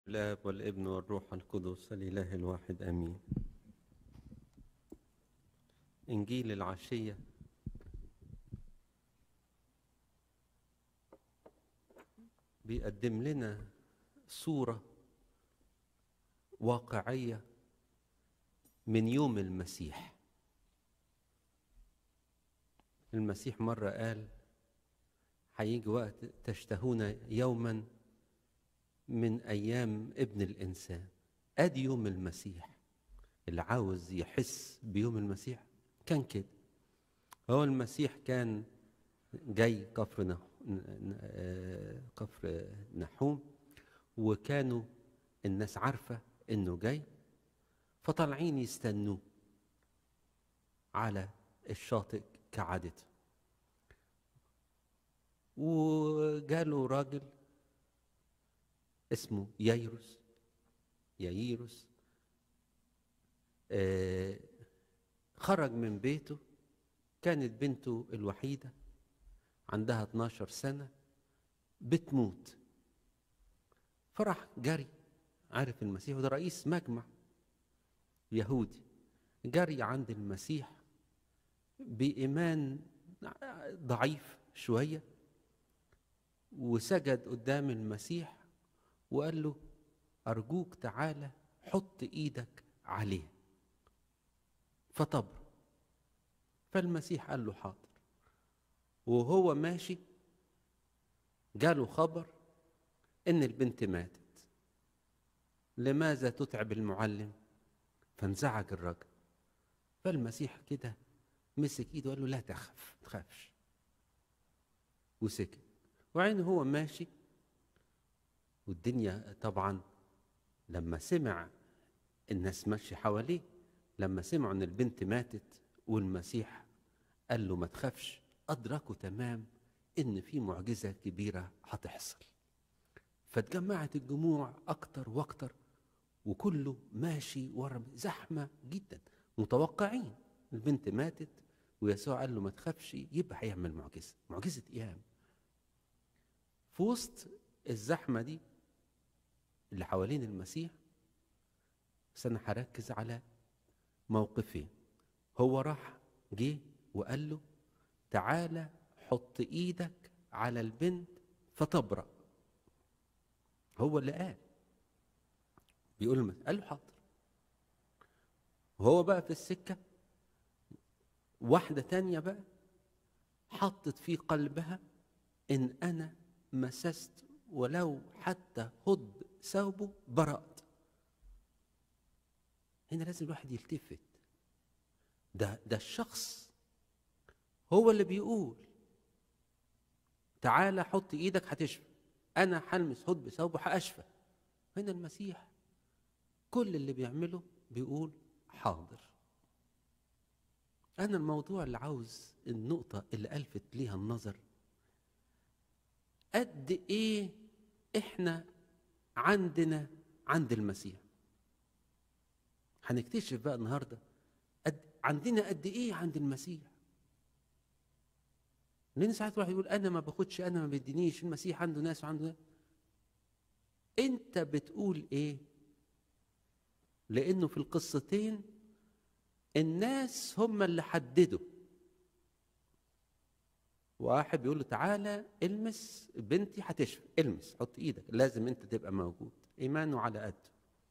الآب والابن والروح القدس الإله الواحد آمين. إنجيل العشية بيقدم لنا صورة واقعية من يوم المسيح. المسيح مرة قال هيجي وقت تشتهون يوما من أيام ابن الإنسان. أدي يوم المسيح. اللي عاوز يحس بيوم المسيح كان كده. هو المسيح كان جاي كفر نحوم، وكانوا الناس عارفة إنه جاي، فطالعين يستنوه على الشاطئ كعادته. وجاله راجل اسمه يايروس خرج من بيته. كانت بنته الوحيدة عندها 12 سنة بتموت، فراح جري. عارف المسيح وده رئيس مجمع يهودي، جري عند المسيح بإيمان ضعيف شوية، وسجد قدام المسيح وقال له: أرجوك تعالى حط إيدك عليه فطبر. فالمسيح قال له حاضر. وهو ماشي جاله خبر إن البنت ماتت. لماذا تتعب المعلم؟ فانزعج الرجل. فالمسيح كده مسك ايده وقال له: لا تخف، ما تخافش، وسكت. وعين هو ماشي، والدنيا طبعا لما سمع الناس ماشي حواليه، لما سمعوا ان البنت ماتت والمسيح قال له ما تخافش، ادركوا تمام ان في معجزة كبيرة هتحصل. فاتجمعت الجموع اكتر واكتر، وكله ماشي ورا، زحمة جدا، متوقعين البنت ماتت ويسوع قال له ما تخافش، يبقى هيعمل معجزة قيام. في وسط الزحمة دي اللي حوالين المسيح، بس أنا هركز على موقفين. هو راح جه وقال له: تعالى حط إيدك على البنت فتبرأ. هو اللي بيقول قال له حاضر. وهو بقى في السكة، واحدة تانية بقى حطت في قلبها إن أنا مسست ولو حتى هد ثوبه برأت. هنا لازم الواحد يلتفت. ده الشخص هو اللي بيقول تعالى حط ايدك هتشفى، انا هلمس هد بثوبه هاشفى. هنا المسيح كل اللي بيعمله بيقول حاضر. انا الموضوع اللي عاوز النقطة اللي ألفت ليها النظر، قد ايه احنا عندنا عند المسيح. هنكتشف بقى النهارده عندنا قد ايه عند المسيح. لان ساعات واحد يقول انا ما باخدش، انا ما بدينيش، المسيح عنده ناس وعنده ناس. انت بتقول ايه؟ لانه في القصتين الناس هم اللي حددوا. واحد بيقول له تعالى المس بنتي هتشفى، المس، حط ايدك، لازم انت تبقى موجود، ايمانه على قده.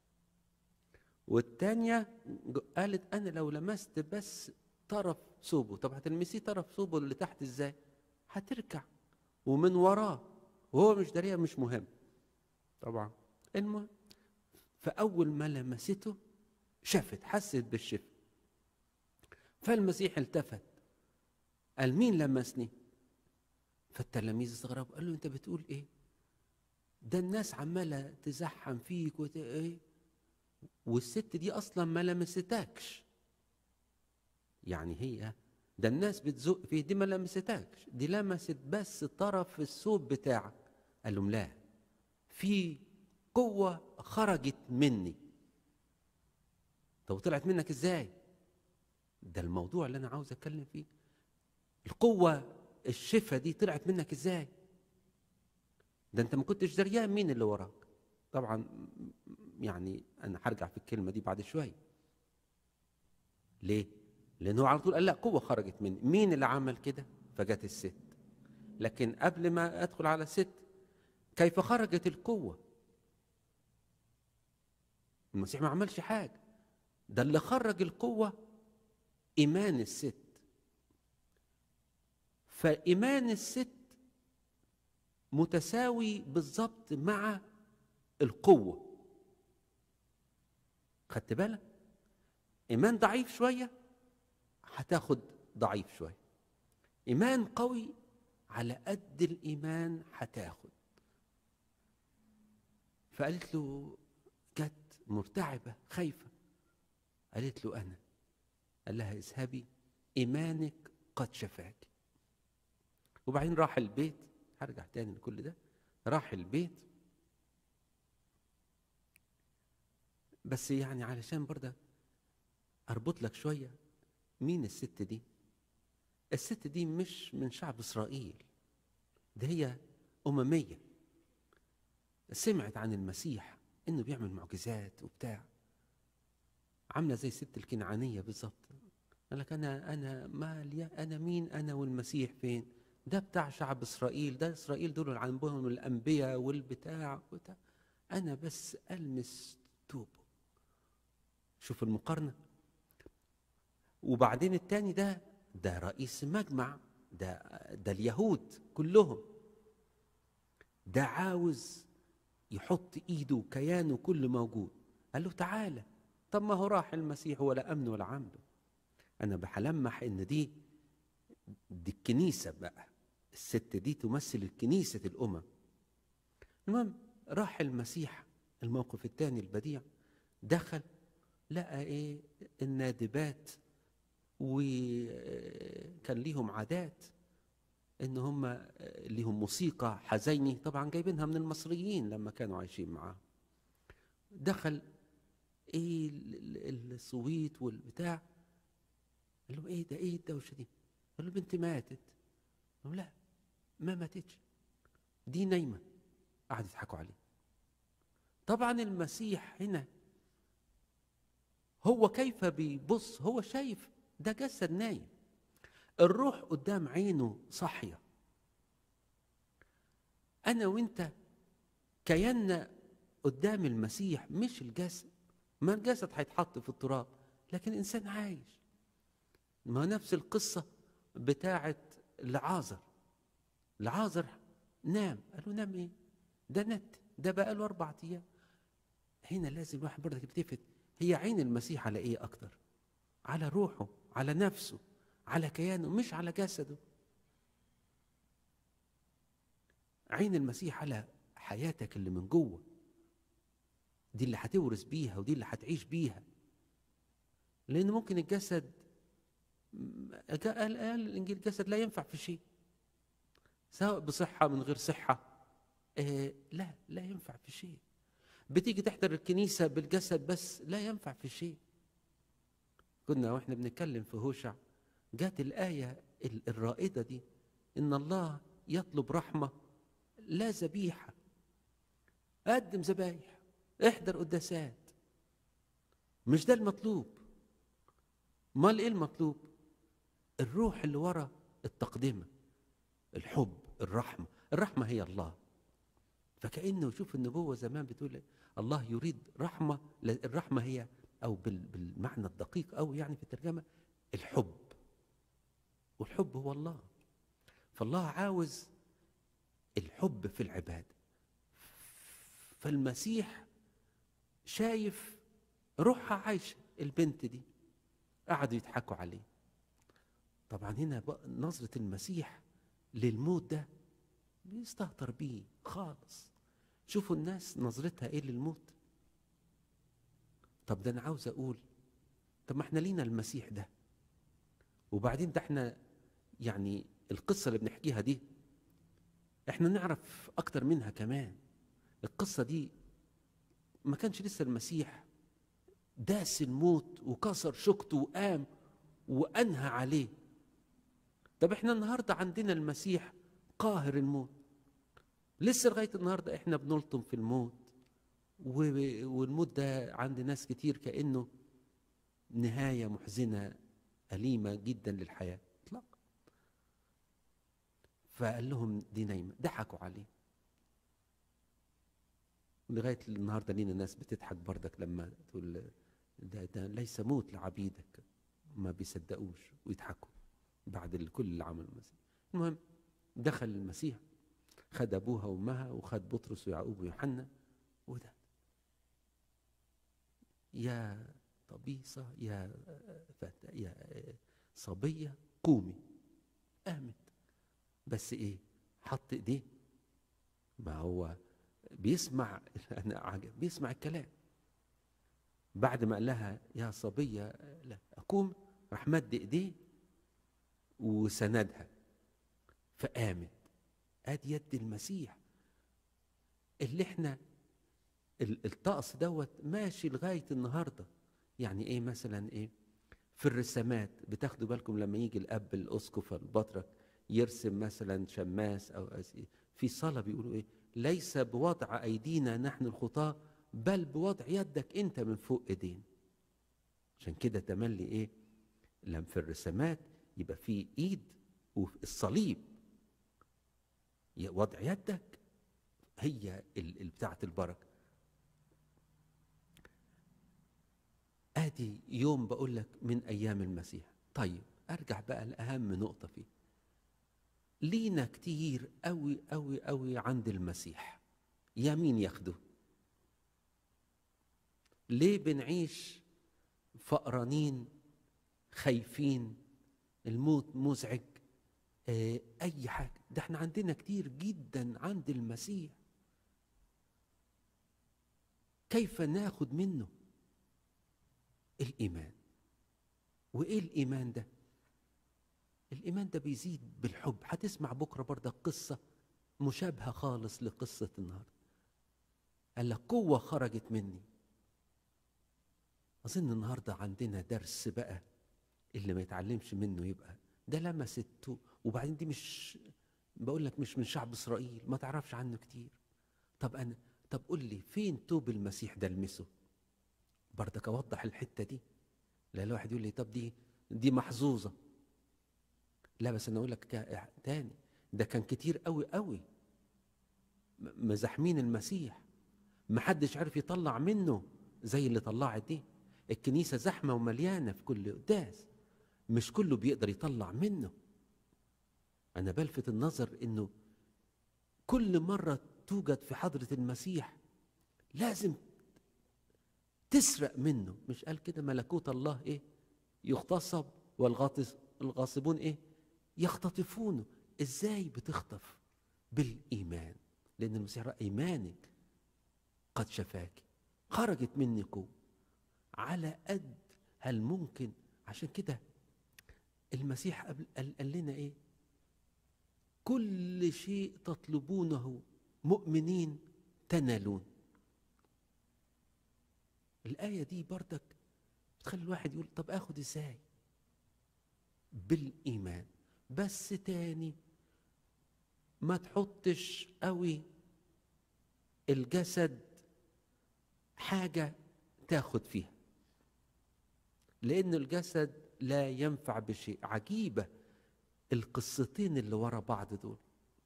والتانية قالت انا لو لمست بس طرف ثوبه. طب هتلمسيه طرف ثوبه اللي تحت ازاي؟ هتركع ومن وراه وهو مش داريه، مش مهم طبعا. المهم، فاول ما لمسته شافت، حست بالشفاء. فالمسيح التفت قال مين لمسني؟ فالتلاميذ استغربوا، قال له انت بتقول ايه؟ ده الناس عماله تزحم فيك ايه، والست دي اصلا ما لمستكش. يعني هي ده الناس بتزق فيه، دي ما لمستكش، دي لمست بس طرف الثوب بتاعك. قال لهم لا، في قوة خرجت مني. طب طلعت منك ازاي؟ ده الموضوع اللي انا عاوز اتكلم فيه. القوة الشفة دي طلعت منك ازاي؟ ده انت ما كنتش دريان مين اللي وراك. طبعا يعني انا هرجع في الكلمه دي بعد شويه. ليه؟ لانه على طول قال لا، قوه خرجت مني. مين اللي عمل كده؟ فجت الست. لكن قبل ما ادخل على الست، كيف خرجت القوه؟ المسيح ما عملش حاجه، ده اللي خرج القوه ايمان الست. فايمان الست متساوي بالظبط مع القوه. خدت بالك؟ ايمان ضعيف شويه هتاخد ضعيف شويه، ايمان قوي على قد الايمان هتاخد. فقالت له، جت مرتعبه خايفه، قالت له انا. قال لها اذهبي، ايمانك قد شفاك. وبعدين راح البيت. هرجع تاني لكل ده. راح البيت، بس يعني علشان برضه اربط لك شويه مين الست دي. الست دي مش من شعب اسرائيل، ده هي امميه، سمعت عن المسيح انه بيعمل معجزات وبتاع، عامله زي الست الكنعانيه بالظبط. قال لك انا مال، انا مين انا والمسيح فين؟ ده بتاع شعب اسرائيل، ده اسرائيل دول عندهم الانبياء والبتاع. انا بس المس توبه. شوف المقارنه. وبعدين التاني ده رئيس مجمع، ده اليهود كلهم، ده عاوز يحط ايده وكيانه كله موجود. قال له تعالى. طب ما هو راح المسيح ولا امن ولا عمله. انا بحلمح ان دي الكنيسه بقى، الست دي تمثل الكنيسه الامم. المهم راح المسيح. الموقف الثاني البديع، دخل لقى ايه؟ النادبات، وكان ليهم عادات ان هم ليهم موسيقى حزيني، طبعا جايبينها من المصريين لما كانوا عايشين معاهم. دخل ايه الصويت والبتاع. قال له ايه ده؟ ايه الدوشه دي؟ قال له بنتي ماتت. قال له لا، ما ماتتش، دي نايمه. قعدوا يضحكوا عليه. طبعا المسيح هنا هو كيف بيبص؟ هو شايف ده جسد نايم، الروح قدام عينه صاحيه. انا وانت كياننا قدام المسيح مش الجسد. ما الجسد هيتحط في التراب، لكن الانسان عايش. ما نفس القصه بتاعه لعازر. لعازر نام. قالوا نام ايه؟ ده نت، ده بقى له 4 ايام. هنا لازم الواحد برضك يلتفت، هي عين المسيح على ايه اكتر؟ على روحه، على نفسه، على كيانه، مش على جسده. عين المسيح على حياتك اللي من جوه، دي اللي هتورث بيها ودي اللي هتعيش بيها. لان ممكن الجسد، قال الانجيل الجسد لا ينفع في شيء، سواء بصحه من غير صحه. لا ينفع في شيء. بتيجي تحضر الكنيسه بالجسد بس، لا ينفع في شيء. كنا واحنا بنتكلم في هوشع، جات الايه الرائده دي، ان الله يطلب رحمه لا ذبيحه. قدم ذبايح، احضر قداسات، مش ده المطلوب. امال ايه المطلوب؟ الروح اللي ورا التقدمه، الحب، الرحمه. الرحمه هي الله. فكأنه شوف النبوه زمان بتقول الله يريد رحمه. الرحمه هي، او بالمعنى الدقيق او يعني في الترجمه، الحب. والحب هو الله. فالله عاوز الحب في العباده. فالمسيح شايف روحها عايشه البنت دي. قعدوا يضحكوا عليه. طبعا هنا نظرة المسيح للموت ده بيستهتر بيه خالص. شوفوا الناس نظرتها ايه للموت. طب ده انا عاوز اقول، طب ما احنا لينا المسيح ده. وبعدين ده احنا يعني القصة اللي بنحكيها دي احنا نعرف اكتر منها كمان. القصة دي ما كانش لسه المسيح داس الموت وكسر شوكته وقام وانهى عليه. طب احنا النهارده عندنا المسيح قاهر الموت. لسه لغايه النهارده احنا بنلطم في الموت والموت ده عند ناس كتير كأنه نهاية محزنة أليمة جدا للحياة اطلاقا. فقال لهم دي نايمة، ضحكوا عليه. لغاية النهاردة لينا ناس بتضحك بردك لما تقول ده ليس موت لعبيدك، ما بيصدقوش ويضحكوا بعد كل اللي عمله المسيح. المهم دخل المسيح، خد أبوها وأمها وخد بطرس ويعقوب ويوحنا، وده يا طبيصة يا فتاة يا صبية قومي. قامت، بس ايه؟ حط ايديه، ما هو بيسمع انا عجب بيسمع الكلام. بعد ما قال لها يا صبية لا اقوم، راح مد ايديه وسندها فقامت. ادي يد المسيح اللي احنا الطقس دوت ماشي لغاية النهاردة. يعني ايه مثلا؟ ايه في الرسامات بتاخدوا بالكم لما يجي الاب الاسقف البطرك يرسم مثلا شماس او في صلاة بيقولوا ايه؟ ليس بوضع ايدينا نحن الخطاة بل بوضع يدك انت من فوق ايدينا. عشان كده تملي ايه لما في الرسامات يبقى في ايد وفي الصليب وضع يدك هي بتاعة البركة. ادي يوم بقول لك من ايام المسيح. طيب ارجع بقى لاهم نقطة فيه. لينا كتير قوي قوي قوي عند المسيح يمين ياخده. ليه بنعيش فقرانين خايفين الموت مزعج اي حاجة؟ ده احنا عندنا كتير جدا عند المسيح. كيف ناخد منه؟ الإيمان. وإيه الإيمان ده؟ الإيمان ده بيزيد بالحب. هتسمع بكرة برضه قصة مشابهة خالص لقصة النهاردة. قال لك قوة خرجت مني. أظن النهاردة عندنا درس بقى اللي ما يتعلمش منه يبقى ده لمسته. وبعدين دي مش بقول لك مش من شعب إسرائيل، ما تعرفش عنه كتير. طب قول لي فين توب المسيح ده لمسه؟ برضك أوضح الحتة دي. لا الواحد يقول لي طب دي محظوظة. لا بس أنا أقول لك تاني، ده كان كتير قوي قوي مزاحمين المسيح، محدش عارف يطلع منه زي اللي طلعت دي. الكنيسة زحمة ومليانة في كل قداس، مش كله بيقدر يطلع منه. أنا بلفت النظر إنه كل مرة توجد في حضرة المسيح لازم تسرق منه. مش قال كده ملكوت الله إيه؟ يغتصب والغاصبون إيه؟ يختطفونه. إزاي بتخطف؟ بالإيمان. لأن المسيح رأى إيمانك قد شفاك، خرجت مني قوة على قد هل ممكن. عشان كده المسيح قال لنا إيه؟ كل شيء تطلبونه مؤمنين تنالون. الآية دي بردك بتخلي الواحد يقول طب آخد إزاي؟ بالإيمان. بس تاني ما تحطش قوي الجسد حاجة تاخد فيها، لأن الجسد لا ينفع بشيء. عجيبة القصتين اللي ورا بعض دول.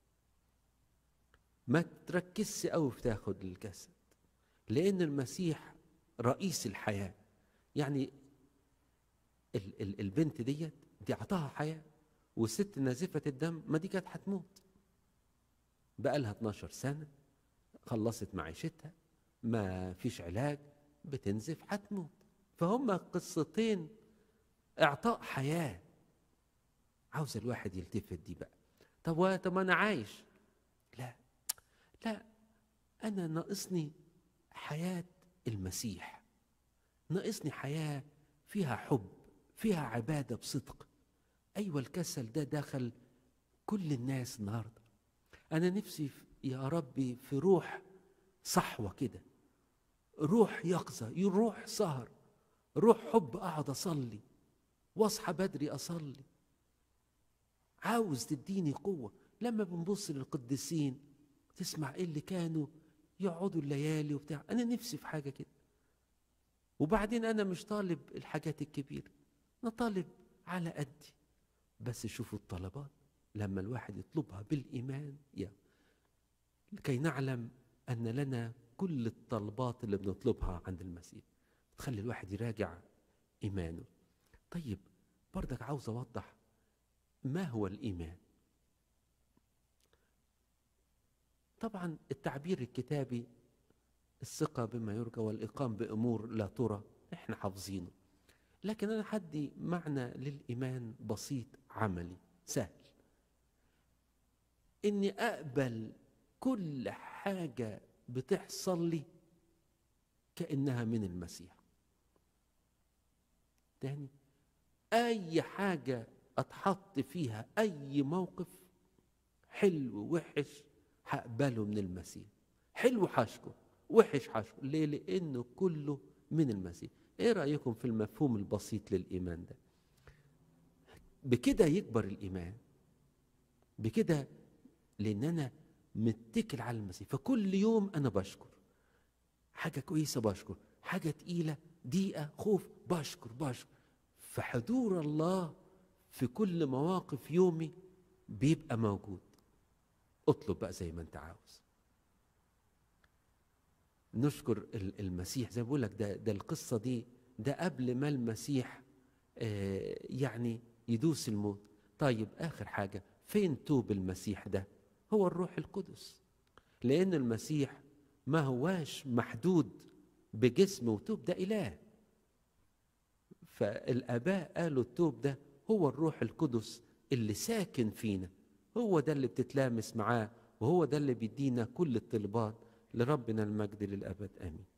ما تركزش قوي في تاخد الجسد، لأن المسيح رئيس الحياة. يعني البنت دي عطاها حياة، والست نازفة الدم ما دي كانت هتموت بقى لها 12 سنة، خلصت معيشتها، ما فيش علاج، بتنزف هتموت. فهم قصتين اعطاء حياة. عاوز الواحد يلتفت دي بقى. طب انا عايش. لا لا، انا ناقصني حياة المسيح، ناقصني حياة فيها حب، فيها عبادة بصدق. ايوه الكسل ده دخل كل الناس النهارده. انا نفسي يا ربي في روح صحوة كده، روح يقظة، روح سهر، روح حب. اقعد اصلي واصحى بدري اصلي. عاوز تديني قوة. لما بنبص للقديسين تسمع ايه اللي كانوا يقعدوا الليالي وبتاع. انا نفسي في حاجه كده. وبعدين انا مش طالب الحاجات الكبيره، انا طالب على قدي. بس شوفوا الطلبات لما الواحد يطلبها بالايمان، لكي نعلم ان لنا كل الطلبات اللي بنطلبها عند المسيح، تخلي الواحد يراجع ايمانه. طيب برضك عاوز اوضح ما هو الايمان. طبعا التعبير الكتابي الثقة بما يرجى والإقام بأمور لا ترى احنا حافظينه، لكن أنا حدي معنى للإيمان بسيط عملي سهل، إني أقبل كل حاجة بتحصل لي كأنها من المسيح. تاني، أي حاجة أتحط فيها، أي موقف حلو وحش هقبله من المسيح. حلو هشكر، وحش هشكر. ليه؟ لأنه كله من المسيح. إيه رأيكم في المفهوم البسيط للإيمان ده؟ بكده يكبر الإيمان، بكده، لأن أنا متكل على المسيح. فكل يوم أنا بشكر حاجة كويسة، بشكر حاجة تقيلة، ضيقة، خوف، بشكر. فحضور الله في كل مواقف يومي بيبقى موجود. اطلب بقى زي ما انت عاوز. نشكر المسيح زي ما بقول لك. ده القصة دي ده قبل ما المسيح يعني يدوس الموت. طيب آخر حاجة، فين توب المسيح ده؟ هو الروح القدس. لأن المسيح ما هواش محدود بجسم وتوب، ده إله. فالآباء قالوا التوب ده هو الروح القدس اللي ساكن فينا، هو ده اللي بتتلامس معاه، وهو ده اللي بيدينا كل الطلبات. لربنا المجد للأبد آمين.